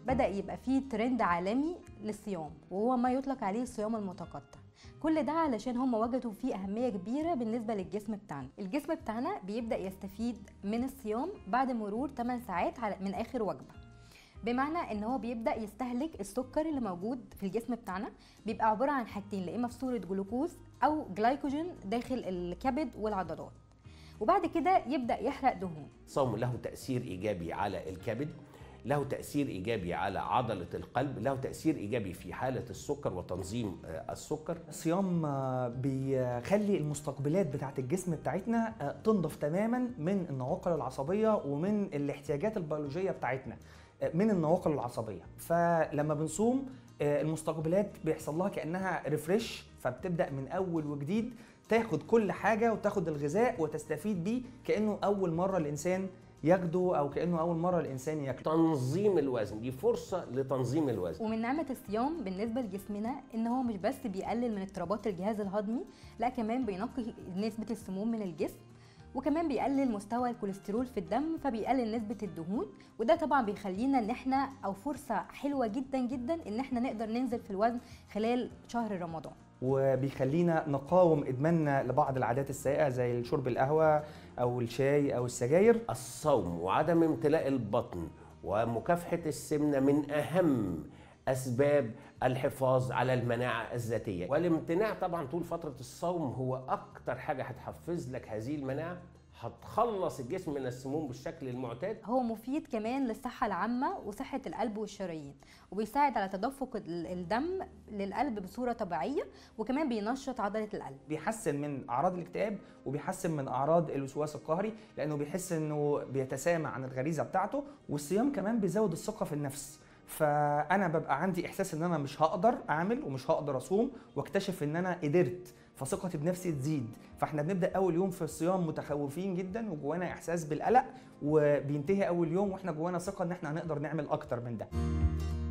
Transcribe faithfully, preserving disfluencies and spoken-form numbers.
بدأ يبقى فيه ترند عالمي للصيام، وهو ما يطلق عليه الصيام المتقطع. كل ده علشان هم وجدوا فيه أهمية كبيرة بالنسبة للجسم بتاعنا. الجسم بتاعنا بيبدأ يستفيد من الصيام بعد مرور ثماني ساعات من آخر وجبة، بمعنى ان هو بيبدأ يستهلك السكر اللي موجود في الجسم بتاعنا، بيبقى عبارة عن حاجتين، لا اما في صورة جلوكوز او جلايكوجين داخل الكبد والعضلات، وبعد كده يبدأ يحرق دهون. الصوم له تأثير إيجابي على الكبد، له تأثير إيجابي على عضلة القلب، له تأثير إيجابي في حالة السكر وتنظيم السكر. الصيام بيخلي المستقبلات بتاعت الجسم بتاعتنا تنضف تماما من النواقل العصبية ومن الاحتياجات البيولوجية بتاعتنا من النواقل العصبية. فلما بنصوم المستقبلات بيحصل لها كأنها ريفريش، فبتبدأ من أول وجديد تاخد كل حاجة وتاخد الغذاء وتستفيد بيه كأنه أول مرة الإنسان ياخده او كانه اول مره الانسان ياكله. تنظيم الوزن دي فرصه لتنظيم الوزن. ومن نعمه الصيام بالنسبه لجسمنا ان هو مش بس بيقلل من اضطرابات الجهاز الهضمي، لا كمان بينقي نسبه السموم من الجسم، وكمان بيقلل مستوى الكوليسترول في الدم، فبيقلل نسبه الدهون، وده طبعا بيخلينا ان احنا او فرصه حلوه جدا جدا ان احنا نقدر ننزل في الوزن خلال شهر رمضان. وبيخلينا نقاوم ادماننا لبعض العادات السيئه زي شرب القهوه او الشاي او السجاير. الصوم وعدم امتلاء البطن ومكافحه السمنه من اهم اسباب الحفاظ على المناعه الذاتيه، والامتناع طبعا طول فتره الصوم هو اكتر حاجه هتحفز لك هذه المناعه، هتخلص الجسم من السموم بالشكل المعتاد. هو مفيد كمان للصحة العامة وصحة القلب والشرايين، وبيساعد على تدفق الدم للقلب بصورة طبيعية، وكمان بينشط عضلة القلب. بيحسن من أعراض الاكتئاب وبيحسن من أعراض الوسواس القهري، لأنه بيحس إنه بيتسامى عن الغريزة بتاعته. والصيام كمان بيزود الثقة في النفس، فأنا ببقى عندي إحساس إن أنا مش هقدر أعمل ومش هقدر أصوم، واكتشف إن أنا قدرت، فثقتي بنفسي تزيد. فاحنا بنبدا اول يوم في الصيام متخوفين جدا وجوانا احساس بالقلق، وبينتهي اول يوم واحنا جوانا ثقه ان احنا هنقدر نعمل اكتر من ده.